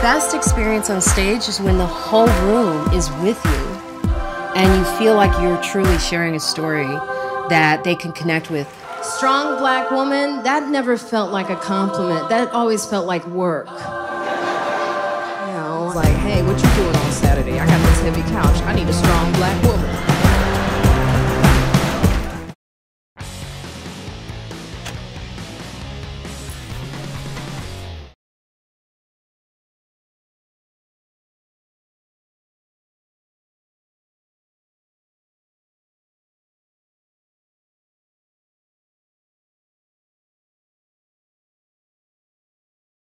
best experience on stage is when the whole room is with you and you feel like you're truly sharing a story that they can connect with. Strong black woman, that never felt like a compliment. That always felt like work. You know, like, hey, what you doing on Saturday? I got this heavy couch. I need a strong black woman.